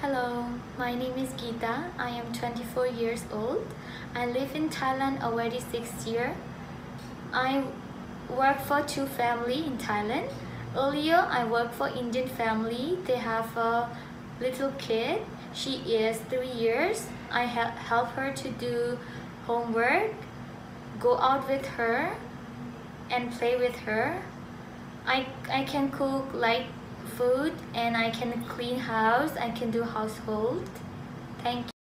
Hello, my name is Geeta. I am 24 years old. I live in Thailand already 6 years. I work for two families in Thailand. Earlier, I worked for Indian family. They have a little kid. She is 3 years. I help her to do homework, go out with her, and play with her. I can cook like food, and I can clean house. I can do household. Thank you.